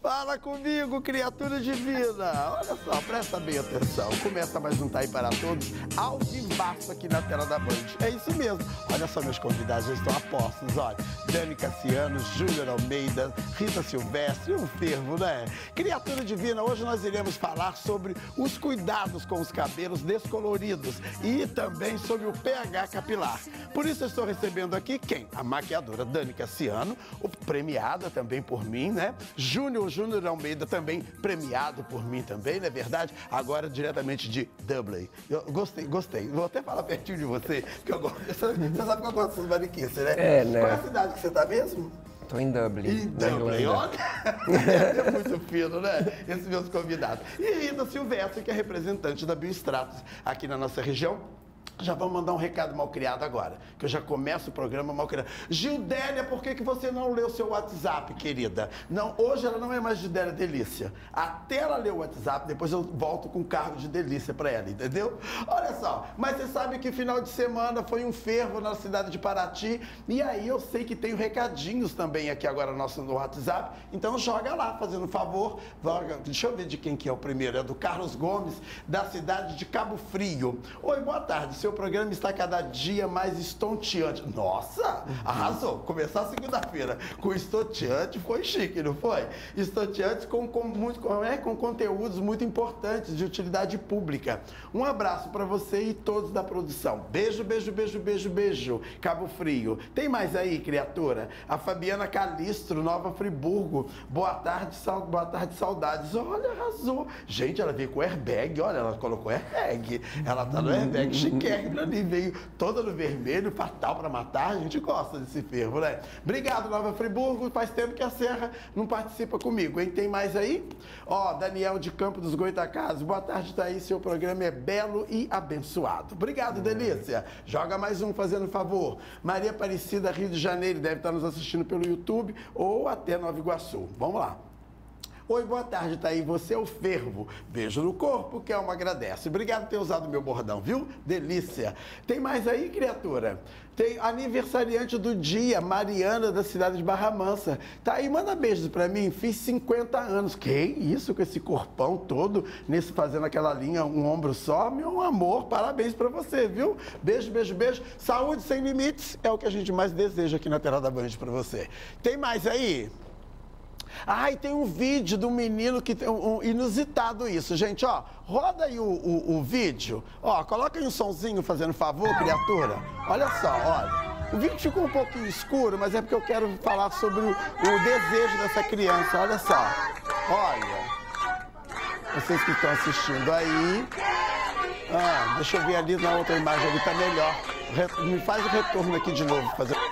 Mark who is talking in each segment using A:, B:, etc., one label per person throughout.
A: Fala comigo, criatura divina! Olha só, presta bem atenção. Começa mais um Tá Aí para Todos, ao vivaço aqui na tela da Band. É isso mesmo. Olha só, meus convidados já estão a postos, olha. Dani Cassiano, Júnior Almeida, Rita Silvestre, um fervo, né? Criatura divina, hoje nós iremos falar sobre os cuidados com os cabelos descoloridos e também sobre o pH capilar. Por isso eu estou recebendo aqui quem? A maquiadora Dani Cassiano, premiada também por mim, né? Júnior Almeida, também premiado por mim também, não é verdade? Agora diretamente de Dublin. Eu gostei. Vou até falar pertinho de você, porque eu gosto. Você sabe que eu gosto dessas mariquices, né?
B: É, né?
A: Qual é a cidade que você tá mesmo?
B: Tô em Dublin.
A: Em Dublin, olha. É muito fino, né? Esses meus convidados. E Rita Silvestre, que é representante da Biostratos aqui na nossa região. Já vamos mandar um recado mal criado agora, que eu já começo o programa mal criado. Gildélia, por que você não leu seu WhatsApp, querida? Não, hoje ela não é mais Gildélia Delícia. Até ela ler o WhatsApp, depois eu volto com cargo de delícia pra ela, entendeu? Olha só, mas você sabe que final de semana foi um fervo na cidade de Paraty, e aí eu sei que tem recadinhos também aqui agora no WhatsApp, então joga lá, fazendo um favor. Deixa eu ver de quem que é o primeiro, é do Carlos Gomes, da cidade de Cabo Frio. Oi, boa tarde. Seu programa está cada dia mais estonteante. Nossa, arrasou. Começar segunda-feira com estonteante foi chique, não foi? Estonteante com conteúdos muito importantes de utilidade pública. Um abraço para você e todos da produção. Beijo, beijo, beijo, beijo, beijo. Cabo Frio. Tem mais aí, criatura? A Fabiana Calistro, Nova Friburgo. Boa tarde, saudades. Olha, arrasou. Gente, ela veio com airbag. Olha, ela colocou airbag. Ela tá no airbag chique. Ali veio toda no vermelho, fatal para matar. A gente gosta desse fervo, né? Obrigado, Nova Friburgo. Faz tempo que a Serra não participa comigo, hein? Tem mais aí? Ó, Daniel de Campo dos Goitacazes. Boa tarde, Thaís. Seu programa é belo e abençoado. Obrigado, Delícia. Joga mais um, fazendo favor. Maria Aparecida, Rio de Janeiro. Deve estar nos assistindo pelo YouTube ou até Nova Iguaçu. Vamos lá. Oi, boa tarde, Thaí. Você é o fervo. Beijo no corpo, que Elma agradece. Obrigado por ter usado o meu bordão, viu? Delícia. Tem mais aí, criatura? Tem aniversariante do dia, Mariana, da cidade de Barra Mansa. Thaí, manda beijos pra mim. Fiz 50 anos. Que isso, com esse corpão todo, fazendo aquela linha, um ombro só. Meu amor, parabéns pra você, viu? Beijo, beijo, beijo. Saúde sem limites é o que a gente mais deseja aqui na tela da Band pra você. Tem mais aí? E tem um vídeo do menino que tem um inusitado isso, gente, ó. Roda aí o vídeo. Ó, coloca aí um sonzinho, fazendo favor, criatura. Olha só, olha. O vídeo ficou um pouquinho escuro, mas é porque eu quero falar sobre o desejo dessa criança. Olha só. Olha. Vocês que estão assistindo aí. Deixa eu ver ali na outra imagem, ali tá melhor. Me faz o retorno aqui de novo.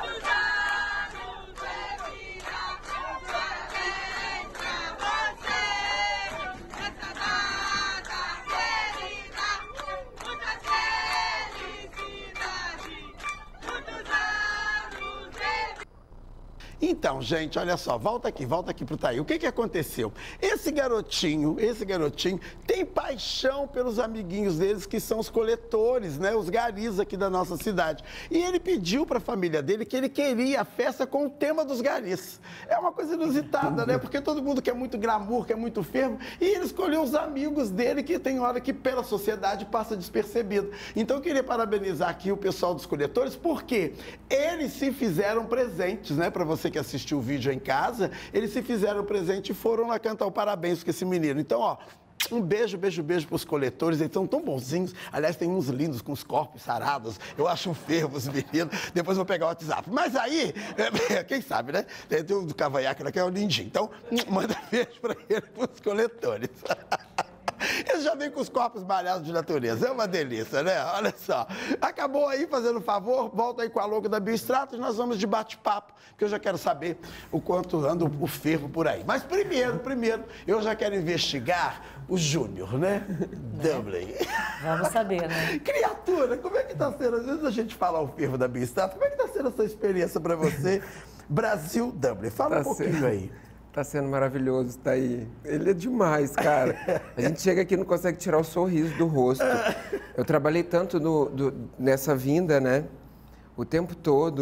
A: Então, gente, olha só, volta aqui pro Thaí. O que aconteceu? Esse garotinho tem paixão pelos amiguinhos deles, que são os coletores, né? Os garis aqui da nossa cidade. E ele pediu para a família dele que ele queria a festa com o tema dos garis. É uma coisa inusitada, né? Porque todo mundo quer muito glamour, quer muito fervo, e ele escolheu os amigos dele, que tem hora que pela sociedade passa despercebido. Então, eu queria parabenizar aqui o pessoal dos coletores, porque eles se fizeram presentes, né? Para você que assistiu o vídeo em casa, eles se fizeram presente e foram lá cantar o parabéns com esse menino. Então, ó, um beijo, beijo, beijo para os coletores, eles são tão bonzinhos. Aliás, tem uns lindos com os corpos sarados. Eu acho um fervo os meninos. Depois eu vou pegar o WhatsApp. Mas aí, quem sabe, né? Tem o do cavanhaque lá que é o lindinho. Então, manda beijo para ele, para os coletores. Eles já vêm com os corpos malhados de natureza. É uma delícia, né? Olha só. Acabou aí, fazendo um favor, volta aí com a logo da Biostratos, nós vamos de bate-papo, porque eu já quero saber o quanto anda o fervo por aí. Mas primeiro, eu já quero investigar o Júnior, né? Dublin.
C: Vamos saber, né?
A: Criatura, como é que tá sendo? Às vezes a gente fala o fervo da Biostratos, como é que tá sendo essa experiência para você? Brasil, Dublin. Fala um pouquinho aí.
B: Tá sendo maravilhoso, tá aí. Ele é demais, cara. A gente chega aqui e não consegue tirar o sorriso do rosto. Eu trabalhei tanto nessa vinda, né? O tempo todo.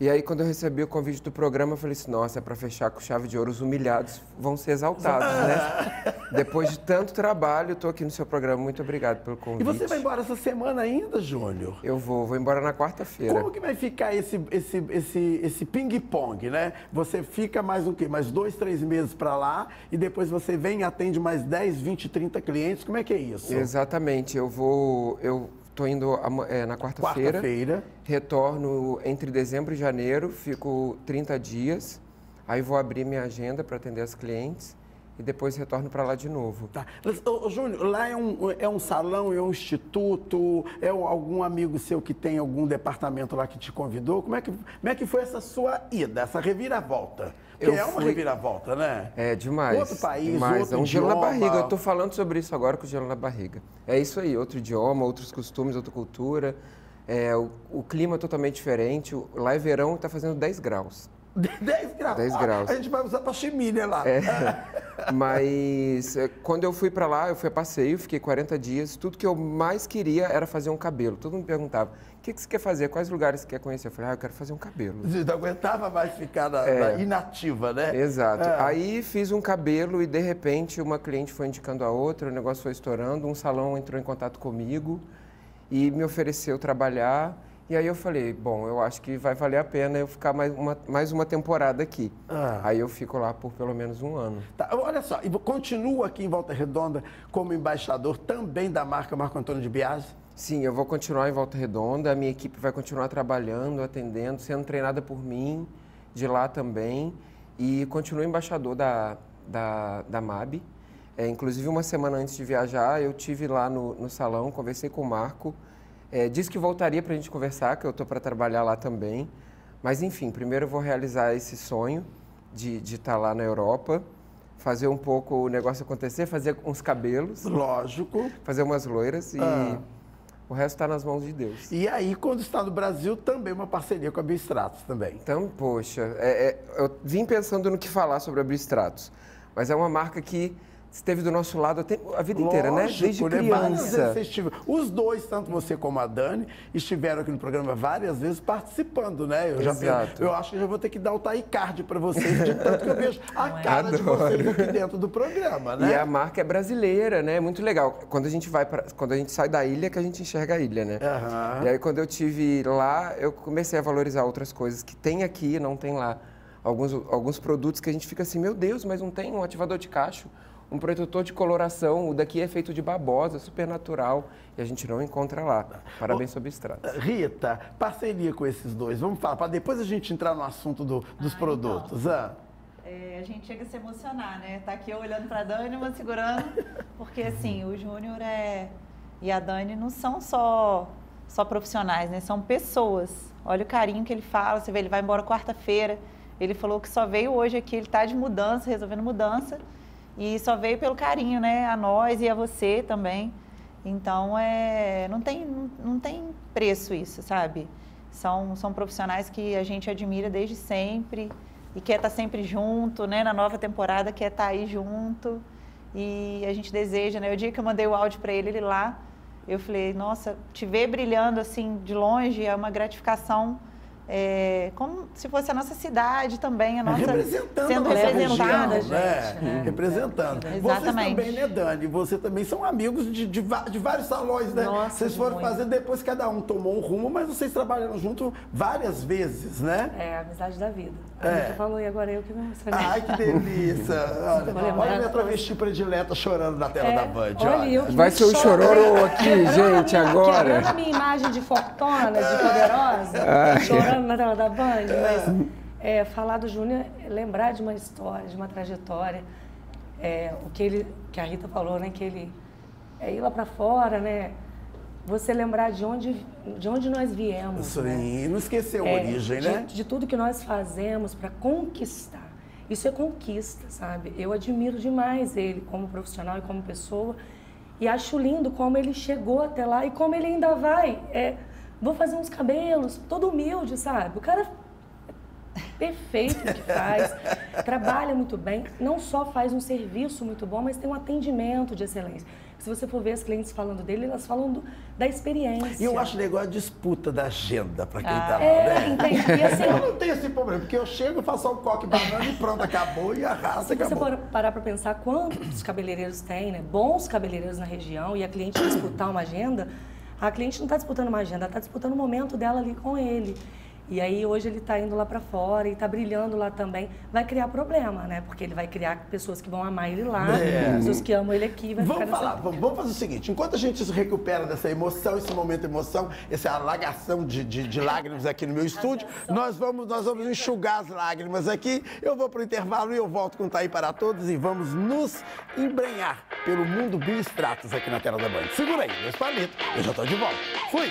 B: E aí, quando eu recebi o convite do programa, eu falei assim, nossa, é para fechar com chave de ouro, os humilhados vão ser exaltados, né? Depois de tanto trabalho, eu tô aqui no seu programa. Muito obrigado pelo convite.
A: E você vai embora essa semana ainda, Júnior?
B: Eu vou embora na quarta-feira.
A: Como que vai ficar esse ping-pong, né? Você fica mais o quê? Mais 2, 3 meses para lá e depois você vem e atende mais 10, 20, 30 clientes. Como é que é isso?
B: Exatamente. Eu tô indo na quarta-feira. Retorno entre dezembro e janeiro, fico 30 dias. Aí vou abrir minha agenda para atender as clientes e depois retorno para lá de novo.
A: Tá. Ô, Júnior, lá é um salão, é um instituto, é algum amigo seu que tem algum departamento lá que te convidou? Como é que foi essa sua ida, essa reviravolta? Porque uma reviravolta, né?
B: É, demais.
A: Outro país,
B: demais.
A: outro
B: É um
A: idioma.
B: gelo na barriga. Eu tô falando sobre isso agora com o gelo na barriga. É isso aí, outro idioma, outros costumes, outra cultura. O clima é totalmente diferente. Lá é verão e tá fazendo 10 graus.
A: 10 graus?
B: 10 graus.
A: A gente vai usar pra chimilha lá.
B: Mas quando eu fui para lá, eu fui a passeio, fiquei 40 dias. Tudo que eu mais queria era fazer um cabelo. Todo mundo me perguntava, o que você quer fazer? Quais lugares você quer conhecer? Eu falei, eu quero fazer um cabelo.
A: Você não aguentava mais ficar inativa, né?
B: Exato. Aí fiz um cabelo e, de repente, uma cliente foi indicando a outra, o negócio foi estourando, um salão entrou em contato comigo e me ofereceu trabalhar. E aí eu falei, bom, eu acho que vai valer a pena eu ficar mais uma temporada aqui. Aí eu fico lá por pelo menos um ano.
A: Tá, olha só, e continua aqui em Volta Redonda como embaixador também da marca Marco Antônio de Biasi?
B: Sim, eu vou continuar em Volta Redonda, a minha equipe vai continuar trabalhando, atendendo, sendo treinada por mim, de lá também. E continuo embaixador da MAB. Inclusive, uma semana antes de viajar, eu estive lá no salão, conversei com o Marco. Disse que voltaria para a gente conversar, que eu estou para trabalhar lá também. Mas, enfim, primeiro eu vou realizar esse sonho de estar lá na Europa, fazer um pouco o negócio acontecer, fazer uns cabelos.
A: Lógico.
B: Fazer umas loiras e o resto está nas mãos de Deus.
A: E aí, quando está no Brasil, também uma parceria com a Biostratos também.
B: Então, poxa, eu vim pensando no que falar sobre a Biostratos, mas é uma marca que esteve do nosso lado a vida inteira, né? Desde criança.
A: Os dois, tanto você como a Dani, estiveram aqui no programa várias vezes participando, né? Eu acho que já vou ter que dar o taicard para vocês, de tanto que eu vejo a cara de vocês aqui dentro do programa, né?
B: E a marca é brasileira, né? Muito legal. Quando a gente sai da ilha, que a gente enxerga a ilha, né? E aí, quando eu estive lá, eu comecei a valorizar outras coisas que tem aqui e não tem lá. Alguns produtos que a gente fica assim, meu Deus, mas não tem um ativador de cacho, um protetor de coloração, o daqui é feito de babosa, super natural, e a gente não encontra lá. Parabéns sobre Biostratos.
A: Rita, parceria com esses dois, vamos falar, para depois a gente entrar no assunto dos produtos.
C: Então, a gente chega a se emocionar, né? Tá aqui eu olhando para a Dani, uma segurando, porque assim, o Júnior e a Dani não são só profissionais, né? São pessoas. Olha o carinho que ele fala, você vê, ele vai embora quarta-feira, ele falou que só veio hoje aqui, ele tá de mudança, resolvendo mudança, e só veio pelo carinho, né? A nós e a você também. Então, não tem preço isso, sabe? São profissionais que a gente admira desde sempre e quer estar sempre junto, né? Na nova temporada quer estar aí junto e a gente deseja, né? O dia que eu mandei o áudio para ele lá, eu falei, nossa, te ver brilhando assim de longe é uma gratificação. Como se fosse a nossa cidade também, a nossa sendo representada,
A: gente. Né? Representando.
C: Exatamente.
A: Vocês também, né, Dani? Você também são amigos de vários salões, né?
C: Nossa,
A: vocês foram fazer, depois cada um tomou um rumo, mas vocês trabalharam junto várias vezes, né?
D: É a amizade da vida. A Rita falou e agora eu que me emocionei.
A: Ai, que delícia. Olha a minha travesti predileta chorando na tela da Band.
D: Olha.
B: Vai ser o chororô aqui, gente, agora.
D: Quebrando a minha imagem de fortuna, de poderosa, chorando na tela da Band, mas falar do Júnior é lembrar de uma história, de uma trajetória, que a Rita falou, né, que ele ir lá para fora, né, você lembrar de onde nós viemos.
A: Sim,
D: né?
A: Não esquecer a origem, né?
D: De tudo que nós fazemos para conquistar. Isso é conquista, sabe? Eu admiro demais ele como profissional e como pessoa e acho lindo como ele chegou até lá e como ele ainda vai. Vou fazer uns cabelos, todo humilde, sabe? O cara perfeito no que faz, trabalha muito bem, não só faz um serviço muito bom, mas tem um atendimento de excelência. Se você for ver as clientes falando dele, elas falam da experiência.
A: E eu acho legal a disputa da agenda para quem está lá, né?
D: Entendi. E assim,
A: eu não tenho esse problema, porque eu chego, faço um coque banana e pronto, acabou, e arrasa, acabou.
D: Se você parar para pensar quantos cabeleireiros tem, né? Bons cabeleireiros na região, e a cliente disputar uma agenda, a cliente não está disputando uma agenda, ela está disputando o momento dela ali com ele. E aí hoje ele está indo lá para fora e está brilhando lá também. Vai criar problema, né? Porque ele vai criar pessoas que vão amar ele lá, pessoas que amam ele aqui. Vai
A: vamos falar, vamos fazer o seguinte, enquanto a gente se recupera dessa emoção, esse momento de emoção, essa alagação de lágrimas aqui no meu estúdio, nós vamos enxugar as lágrimas aqui. Eu vou para o intervalo e eu volto com Tá Aí Para Todos e vamos nos embrenhar pelo mundo Biostratos aqui na tela da Band. Segura aí, meus palitos, eu já estou de volta. Fui!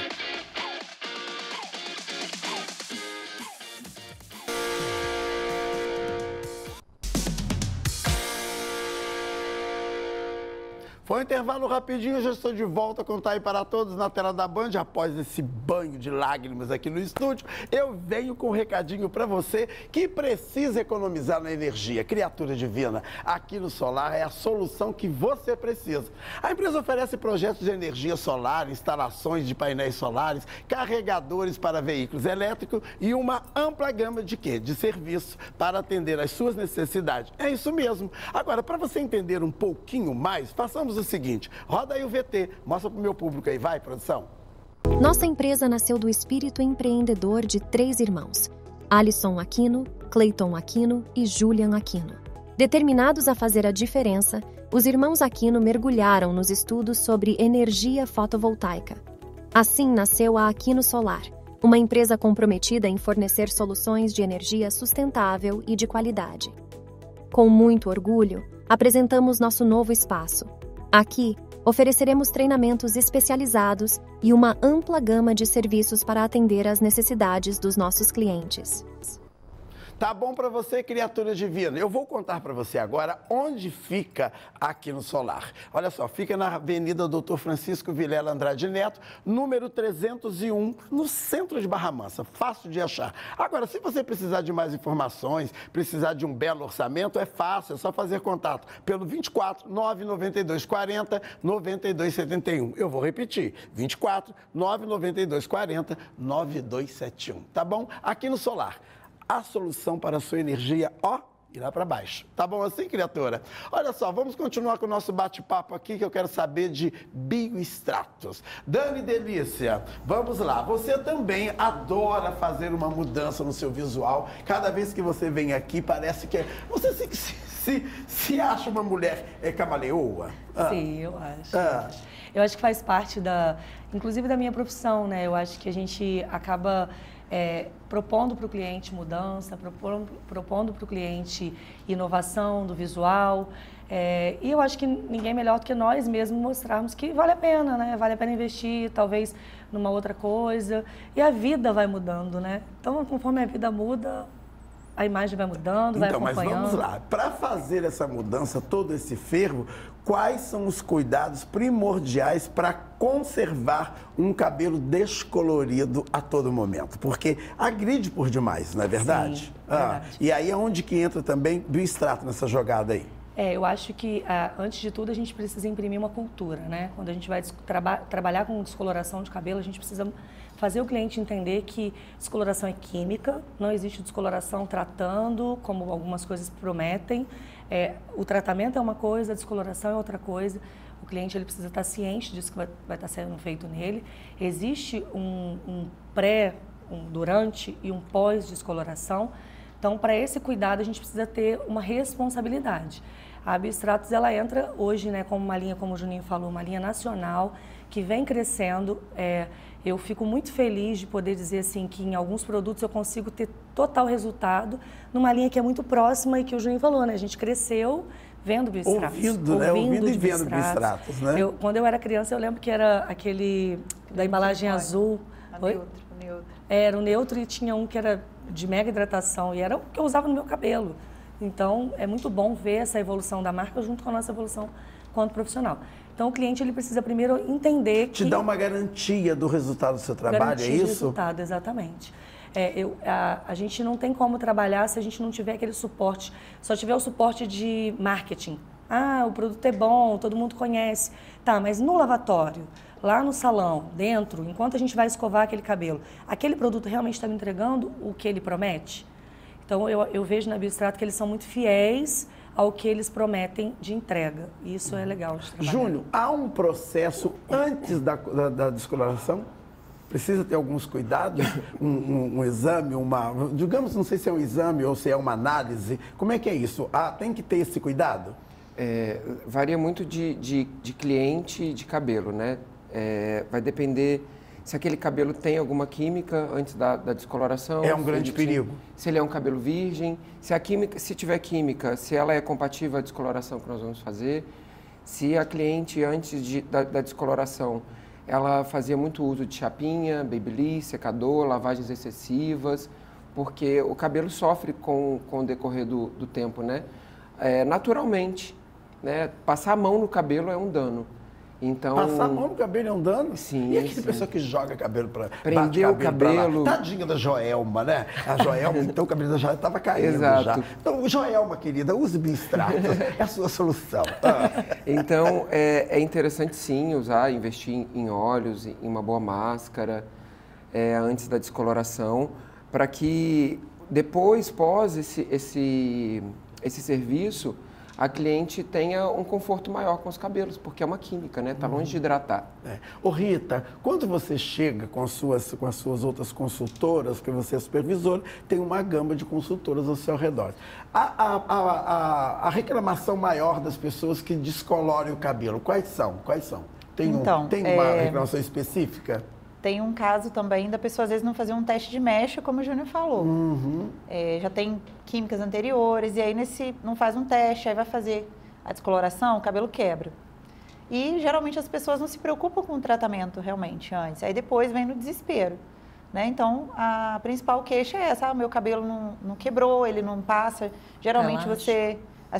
A: Foi um intervalo rapidinho, já estou de volta com Tá Aí Para Todos na tela da Band. Após esse banho de lágrimas aqui no estúdio, eu venho com um recadinho para você que precisa economizar na energia. Criatura divina, aqui no Solar é a solução que você precisa. A empresa oferece projetos de energia solar, instalações de painéis solares, carregadores para veículos elétricos e uma ampla gama de quê? De serviços para atender às suas necessidades. É isso mesmo. Agora, para você entender um pouquinho mais, façamos o seguinte, roda aí o VT, mostra pro meu público aí, vai, produção.
E: Nossa empresa nasceu do espírito empreendedor de 3 irmãos, Alisson Aquino, Cleiton Aquino e Julian Aquino. Determinados a fazer a diferença, os irmãos Aquino mergulharam nos estudos sobre energia fotovoltaica. Assim nasceu a Aquino Solar, uma empresa comprometida em fornecer soluções de energia sustentável e de qualidade. Com muito orgulho, apresentamos nosso novo espaço. Aqui, ofereceremos treinamentos especializados e uma ampla gama de serviços para atender às necessidades dos nossos clientes.
A: Tá bom para você, criatura divina? Eu vou contar para você agora onde fica aqui no Solar. Olha só, fica na Avenida Dr. Francisco Vilela Andrade Neto, número 301, no centro de Barra Mansa. Fácil de achar. Agora, se você precisar de mais informações, precisar de um belo orçamento, é fácil, é só fazer contato pelo 24 992 40 92 71. Eu vou repetir, 24 992 40 9271. Tá bom? Aqui no Solar. A solução para a sua energia, e lá para baixo. Tá bom assim, criatura? Olha só, vamos continuar com o nosso bate-papo aqui, que eu quero saber de bioextratos. Dani Delícia, vamos lá. Você também adora fazer uma mudança no seu visual. Cada vez que você vem aqui, parece que você se acha uma mulher camaleoa.
D: Sim, eu acho. Eu acho que faz parte inclusive da minha profissão, né? Eu acho que a gente acaba propondo para o cliente mudança, propondo para o cliente inovação do visual. E eu acho que ninguém melhor do que nós mesmos mostrarmos que vale a pena, né? Vale a pena investir, talvez, numa outra coisa. E a vida vai mudando, né? Então, conforme a vida muda, a imagem vai mudando, vai acompanhando.
A: Então, mas vamos lá. Para fazer essa mudança, todo esse fervo, quais são os cuidados primordiais para conservar um cabelo descolorido a todo momento? Porque agride por demais, não é verdade?
D: Sim, verdade.
A: E aí é onde que entra também bioextrato nessa jogada aí?
D: Eu acho que, antes de tudo, a gente precisa imprimir uma cultura, né? Quando a gente vai trabalhar com descoloração de cabelo, a gente precisa fazer o cliente entender que descoloração é química, não existe descoloração tratando, como algumas coisas prometem. O tratamento é uma coisa, a descoloração é outra coisa. O cliente ele precisa estar ciente disso que vai estar sendo feito nele. Existe um pré, um durante e um pós-descoloração. Então, para esse cuidado, a gente precisa ter uma responsabilidade. A Bioextratos, ela entra hoje, né, como uma linha, como o Juninho falou, uma linha nacional que vem crescendo. Eu fico muito feliz de poder dizer assim que em alguns produtos eu consigo ter total resultado numa linha que é muito próxima e que o Juninho falou, né? A gente cresceu vendo Bioextratos.
A: Ouvindo e vendo Bioextratos, né?
D: Quando eu era criança, eu lembro que era aquele da embalagem azul.
C: Neutro.
D: Era o neutro e tinha um que era de mega hidratação e era o que eu usava no meu cabelo. Então, é muito bom ver essa evolução da marca junto com a nossa evolução quanto profissional. Então, o cliente ele precisa primeiro entender que...
A: Te dá uma garantia do resultado do seu trabalho, é isso?
D: Garantia de resultado, exatamente. A gente não tem como trabalhar se a gente não tiver aquele suporte, só tiver o suporte de marketing. Ah, o produto é bom, todo mundo conhece. Tá, mas no lavatório, lá no salão, dentro, enquanto a gente vai escovar aquele cabelo, aquele produto realmente está me entregando o que ele promete? Então, eu vejo na Bioextrato que eles são muito fiéis ao que eles prometem de entrega. E isso é legal de trabalhar.
A: Júnior, há um processo antes da descoloração? Precisa ter alguns cuidados? Um exame, digamos, não sei se é um exame ou se é uma análise. Como é que é isso? Tem que ter esse cuidado?
B: Varia muito de cliente e de cabelo, né? Vai depender se aquele cabelo tem alguma química antes da descoloração.
A: É um grande perigo.
B: Se ele é um cabelo virgem, se tiver química, se ela é compatível à descoloração que nós vamos fazer. Se a cliente, antes da descoloração, ela fazia muito uso de chapinha, babyliss, secador, lavagens excessivas, porque o cabelo sofre com o decorrer do tempo, né? Naturalmente, né? Passar a mão no cabelo é um dano. Então,
A: passar a mão no cabelo é um dano?
B: Sim.
A: E aquela pessoa que joga cabelo para
B: prender o cabelo.
A: Tadinha da Joelma, né? A Joelma, então o cabelo da Joelma estava caindo.
B: Exato.
A: Já. Então, Joelma, querida, use Bioextrato. É a sua solução.
B: Então, é interessante sim investir em óleos, em uma boa máscara, antes da descoloração, para que depois, pós esse serviço, a cliente tenha um conforto maior com os cabelos, porque é uma química, né? Está longe de hidratar.
A: Ô Rita, quando você chega com as suas outras consultoras, que você é supervisora, tem uma gama de consultoras ao seu redor. A reclamação maior das pessoas que descolorem o cabelo, quais são? Tem uma reclamação específica?
C: Tem um caso também da pessoa, às vezes, não fazer um teste de mecha, como o Júnior falou. Já tem químicas anteriores, e aí não faz um teste, aí vai fazer a descoloração, o cabelo quebra. E, geralmente, as pessoas não se preocupam com o tratamento, realmente, antes. Aí, depois, vem no desespero. Né? Então, a principal queixa é essa, o meu cabelo não quebrou, ele não passa. Geralmente, você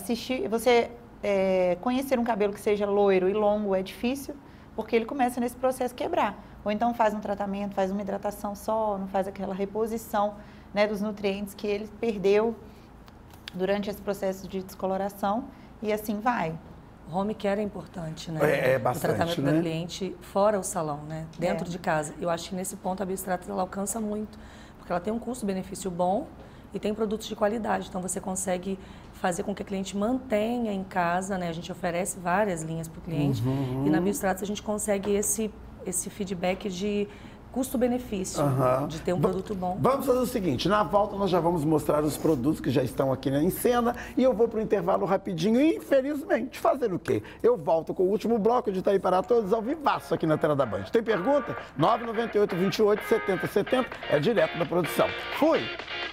C: conhecer um cabelo que seja loiro e longo é difícil, porque ele começa nesse processo quebrar. Ou então faz um tratamento, faz uma hidratação só, não faz aquela reposição, né, dos nutrientes que ele perdeu durante esse processo de descoloração, e assim vai.
D: O home care é importante, né?
A: Bastante,
D: o tratamento
A: né?
D: da cliente fora o salão, né? Dentro de casa. Eu acho que nesse ponto a Bioextrato ela alcança muito, porque ela tem um custo-benefício bom e tem produtos de qualidade. Então você consegue fazer com que a cliente mantenha em casa, né? A gente oferece várias linhas para o cliente e na Bioextrato a gente consegue esse feedback de custo-benefício, de ter um produto bom.
A: Vamos fazer o seguinte, na volta nós já vamos mostrar os produtos que já estão aqui em cena e eu vou para o intervalo rapidinho e, infelizmente, fazer o quê? Eu volto com o último bloco de Itaí para Todos ao vivaço aqui na tela da Band. Tem pergunta? 998 28 70 70 é direto da produção. Fui!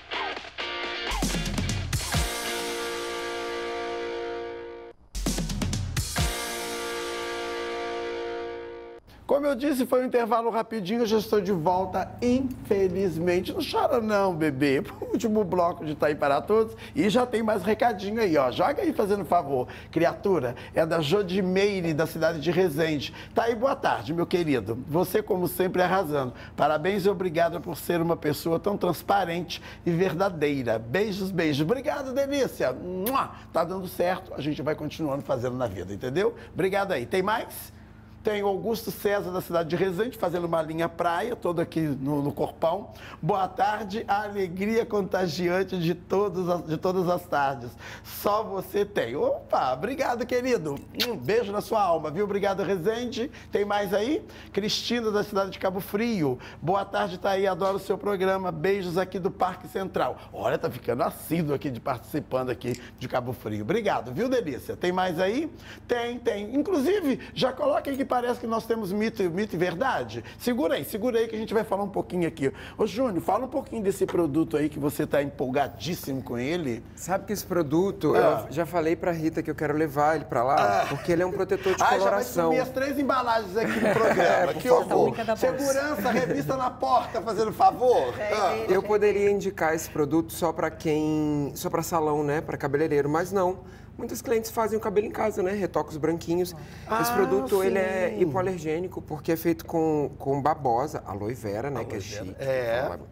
A: Como eu disse, foi um intervalo rapidinho, eu já estou de volta, infelizmente. Não chora não, bebê. Pro último bloco de Itaí para Todos. E já tem mais recadinho aí, ó. Joga aí, fazendo favor. Criatura, é da Jodimeire, da cidade de Resende. Tá aí, boa tarde, meu querido. Você, como sempre, arrasando. Parabéns e obrigada por ser uma pessoa tão transparente e verdadeira. Beijos, beijos. Obrigado, Delícia. Tá dando certo, a gente vai continuando fazendo na vida, entendeu? Obrigado aí. Tem mais? Tem o Augusto César, da cidade de Resende, fazendo uma linha praia, todo aqui no corpão. Boa tarde, a alegria contagiante de todas as tardes. Só você tem. Opa, obrigado, querido. Um beijo na sua alma, viu? Obrigado, Resende. Tem mais aí? Cristina, da cidade de Cabo Frio. Boa tarde, Thaí, adoro o seu programa. Beijos aqui do Parque Central. Olha, tá ficando assíduo aqui participando aqui de Cabo Frio. Obrigado, viu, Delícia? Tem mais aí? Tem. Inclusive, já coloca aí que parece que nós temos mito e verdade. Segura aí que a gente vai falar um pouquinho aqui. Ô, Júnior, fala um pouquinho desse produto aí que você está empolgadíssimo com ele.
B: Sabe que esse produto, eu já falei pra Rita que eu quero levar ele pra lá, porque ele é um protetor de coloração.
A: Já vai sumir as 3 embalagens aqui no programa. Que horror. Segurança, revista na porta, fazendo favor.
B: Eu poderia indicar esse produto só pra salão, né, pra cabeleireiro, mas não. Muitos clientes fazem o cabelo em casa, né? Retocos branquinhos. Esse produto, ele é hipoalergênico, porque é feito com babosa, aloe vera, né? Que é chique.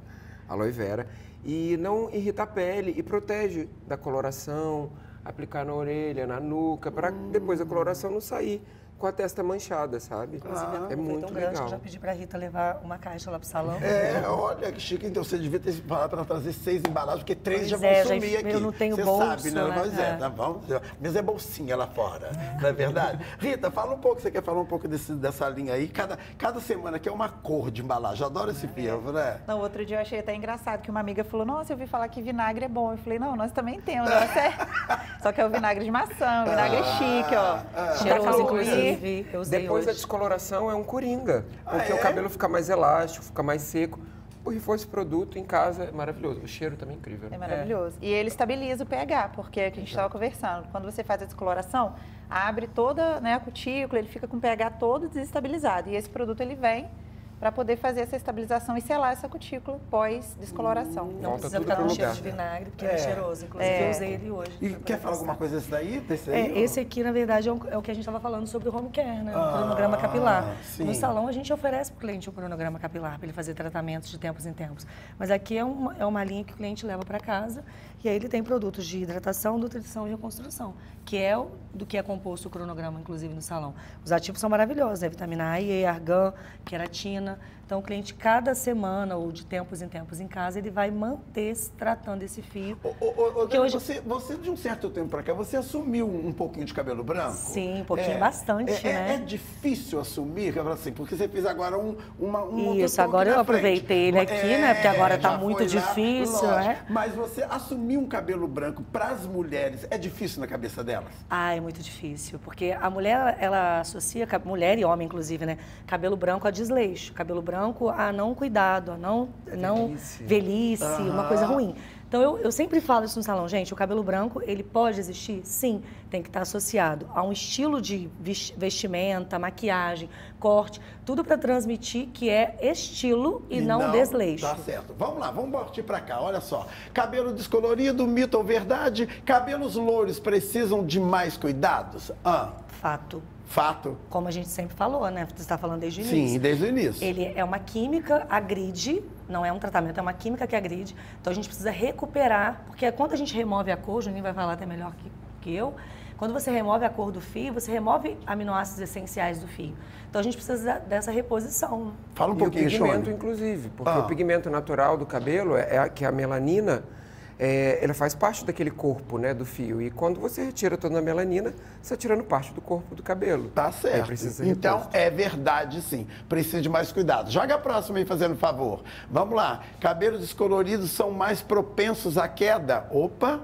B: aloe vera, e não irrita a pele e protege da coloração, aplicar na orelha, na nuca, para depois a coloração não sair com a testa manchada, sabe? É muito
D: tão grande que
B: legal.
D: eu já pedi pra Rita levar uma caixa lá pro salão.
A: Olha que chique, então você devia ter falado para trazer 6 embalagens, porque 3 já vão
D: Pois é,
A: sumir aqui.
D: eu não tenho
A: você
D: bolsa,
A: sabe, né?
D: né?
A: Mas tá bom. Mas é bolsinha lá fora, não é verdade? Rita, fala um pouco, você quer falar um pouco dessa linha aí? Cada semana aqui é uma cor de embalagem, eu adoro esse fervo, né?
C: Não, outro dia eu achei até engraçado que uma amiga falou, nossa, eu ouvi falar que vinagre é bom. Eu falei, não, nós também temos, nossa, só que é o vinagre de maçã, o vinagre é chique, ó.
D: Cheiroso, inclusive, eu usei
B: Depois da
D: hoje.
B: descoloração é um coringa, porque o cabelo fica mais elástico, fica mais seco. O reforço produto em casa é maravilhoso. O cheiro também é incrível.
C: É maravilhoso. E ele estabiliza o pH, porque é o que a gente estava conversando. Quando você faz a descoloração, abre toda, né, a cutícula, ele fica com o pH todo desestabilizado. E esse produto ele vem para poder fazer essa estabilização e selar essa cutícula pós-descoloração.
D: Não
B: Volta
D: precisa
B: tudo
D: ficar
B: pro
D: com cheiro
B: lugar.
D: de vinagre, porque ele é cheiroso. Inclusive, eu usei ele hoje.
A: E quer falar alguma coisa desse daí? Desse aí?
D: Esse aqui, na verdade, é o que a gente estava falando sobre o home care, né? O cronograma capilar.
A: Sim.
D: No salão, a gente oferece para o cliente o cronograma capilar, para ele fazer tratamentos de tempos em tempos. Mas aqui é uma linha que o cliente leva para casa e aí ele tem produtos de hidratação, nutrição e reconstrução, que é do que é composto o cronograma, inclusive, no salão. Os ativos são maravilhosos, né? Vitamina A e E, argan, queratina. Então, o cliente, cada semana ou de tempos em tempos em casa, ele vai manter-se tratando esse fio.
A: Dani, hoje... você, de um certo tempo para cá, você assumiu um pouquinho de cabelo branco?
D: Sim, um pouquinho, bastante, né?
A: É difícil assumir, assim, porque você fez agora um
D: Isso, agora eu aproveitei ele aqui, né? Porque agora tá muito difícil, né?
A: Mas você assumir um cabelo branco para as mulheres, é difícil na cabeça delas?
D: É muito difícil, porque a mulher, ela associa, mulher e homem, inclusive, né? Cabelo branco a desleixo, cabelo branco a não cuidado, a não velhice, uma coisa ruim. Então, eu sempre falo isso no salão, gente, o cabelo branco, ele pode existir? Sim, tem que estar associado a um estilo de vestimenta, maquiagem, corte, tudo para transmitir que é estilo e não desleixo.
A: Tá certo. Vamos lá, vamos partir para cá, olha só. Cabelo descolorido, mito ou verdade? Cabelos louros precisam de mais cuidados? Fato.
D: Como a gente sempre falou, né? Você está falando desde o início.
A: Sim, desde o início.
D: Ele é uma química, agride, não é um tratamento, é uma química que agride. Então, a gente precisa recuperar, porque quando a gente remove a cor, o Juninho vai falar até melhor que eu, quando você remove a cor do fio, você remove aminoácidos essenciais do fio. Então, a gente precisa dessa reposição.
A: Fala um pouquinho,
B: E o pigmento,
A: Shone.
B: inclusive, porque o pigmento natural do cabelo que é a melanina, ela faz parte daquele corpo, né, do fio. E quando você retira toda a melanina, você está tirando parte do corpo do cabelo.
A: Tá certo. Então, é verdade, sim. Precisa de mais cuidado. Joga a próxima aí, fazendo favor. Vamos lá. Cabelos descoloridos são mais propensos à queda? Opa!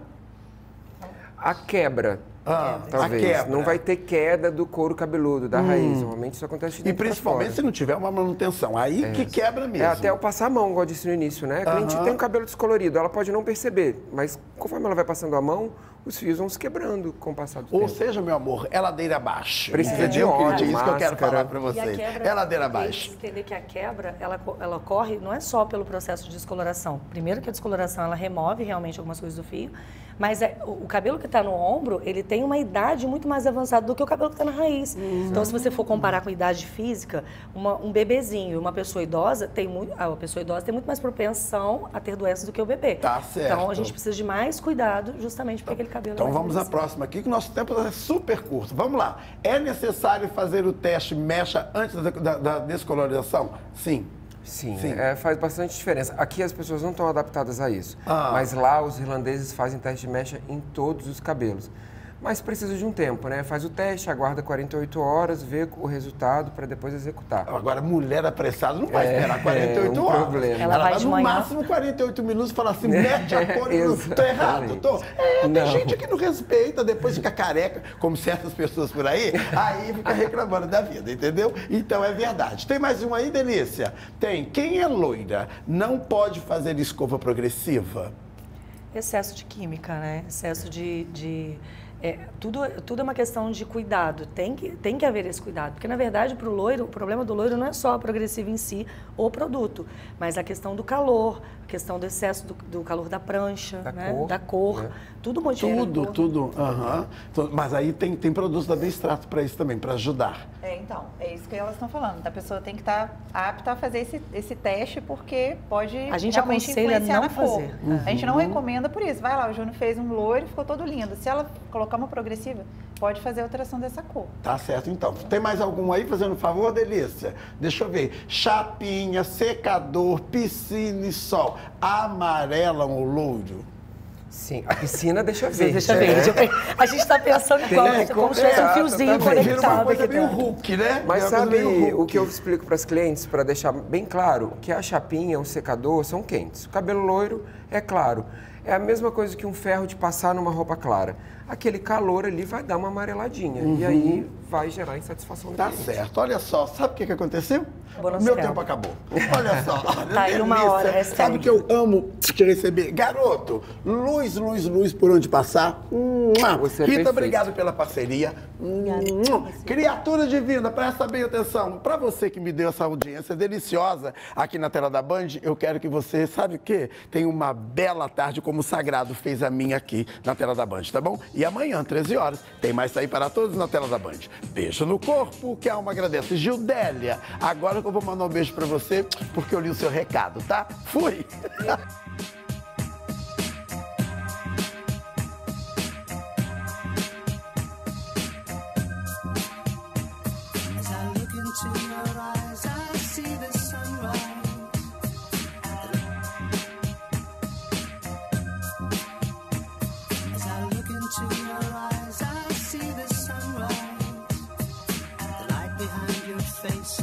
B: A quebra. Talvez.
A: A quebra.
B: Não vai ter queda do couro cabeludo, da raiz. Normalmente isso acontece de
A: E
B: dentro pra
A: principalmente
B: fora.
A: se não tiver uma manutenção. Aí que quebra mesmo.
B: É até eu passar a mão, igual eu disse no início, né? A cliente tem um cabelo descolorido, ela pode não perceber, mas conforme ela vai passando a mão, os fios vão se quebrando com o passar do tempo.
A: Ou seja, meu amor, é ladeira abaixo.
B: Precisa de
A: Entendeu,
B: óleo,
A: querido? Isso que eu quero
B: máscara.
A: falar para
D: E a
A: vocês.
D: quebra,
A: É ladeira
D: tem que
A: abaixo.
D: entender que a quebra, ela ocorre não é só pelo processo de descoloração. Primeiro que a descoloração, ela remove realmente algumas coisas do fio, mas o cabelo que está no ombro, ele tem uma idade muito mais avançada do que o cabelo que está na raiz. Então, se você for comparar com a idade física, um bebezinho e uma pessoa idosa, a pessoa idosa tem muito mais propensão a ter doenças do que o bebê.
A: Tá certo.
D: Então, a gente precisa de mais cuidado, justamente porque aquele cabelo
A: Então
D: é mais
A: vamos à
D: envelhecido.
A: próxima aqui, que o nosso tempo é super curto. Vamos lá. É necessário fazer o teste mecha antes da descolorização? Sim.
B: Sim, faz bastante diferença. Aqui as pessoas não estão adaptadas a isso, mas lá os irlandeses fazem teste de mecha em todos os cabelos. Mas precisa de um tempo, né? Faz o teste, aguarda 48 horas, vê o resultado para depois executar.
A: Agora, mulher apressada não vai esperar 48 horas.
B: Problema.
D: Ela vai
A: vai
D: de
A: no
D: manhã.
A: máximo 48 minutos e fala assim, mete a cor e tô errado, tô. Tem
B: Não.
A: gente que não respeita, depois fica careca, como certas pessoas por aí fica reclamando da vida, entendeu? Então é verdade. Tem mais um aí, Delícia? Tem. Quem é loira não pode fazer escova progressiva?
D: Excesso de química, né? Excesso tudo é uma questão de cuidado, tem que haver esse cuidado, porque na verdade para o loiro, o problema do loiro não é só a progressiva em si, o produto, mas a questão do calor, a questão do excesso do calor da prancha, da cor, tudo modifica.
A: Tudo. Mas aí tem produtos da Bem Extrato para isso também, para ajudar.
C: Então, é isso que elas estão falando. A pessoa tem que estar apta a fazer esse teste, porque pode
D: A gente
C: realmente
D: aconselha
C: influenciar
D: não
C: na cor.
D: fazer.
C: A gente não recomenda por isso. Vai lá, o Júnior fez um loiro, ficou todo lindo. Se ela colocar uma progressiva, pode fazer a alteração dessa cor.
A: Tá certo, então. Tem mais algum aí fazendo favor, Delícia? Deixa eu ver. Chapinha, secador, piscina e sol. Amarelam o louro?
B: Sim, a piscina deixa verde.
D: Deixa verde. A gente está pensando igual, como se fosse um fiozinho
A: Vira uma
D: conectado
A: coisa
D: aqui
A: meio
D: dentro.
A: Hulk, né?
B: Mas
A: Vira uma coisa
B: sabe
A: meio Hulk.
B: o que eu explico para as clientes, para deixar bem claro? Que a chapinha, o secador são quentes. O cabelo loiro é claro. É a mesma coisa que um ferro de passar numa roupa clara. Aquele calor ali vai dar uma amareladinha. E aí vai gerar insatisfação no
A: Tá
B: cliente.
A: certo. Olha só, sabe o que aconteceu?
D: Bônus
A: Meu
D: tempo.
A: tempo acabou. Olha só. Olha,
D: Tá aí uma
A: delícia.
D: hora, hashtag.
A: Sabe o que eu amo te receber? Garoto, luz, luz, luz por onde passar.
B: Você é
A: Rita,
B: perfeito.
A: obrigado pela parceria. Criatura divina, presta bem atenção. Para você que me deu essa audiência deliciosa aqui na tela da Band, eu quero que você, sabe o quê? Tenha uma bela tarde como o Sagrado fez a minha aqui na tela da Band, tá bom? E amanhã, 13 horas, tem mais aí para todos na tela da Band. Beijo no corpo, que a alma agradece. Gildélia, agora que eu vou mandar um beijo para você, porque eu li o seu recado, tá? Fui!
F: As I look into your eyes, I see the sunrise. As I look into your eyes, I see the sunrise. The light behind your face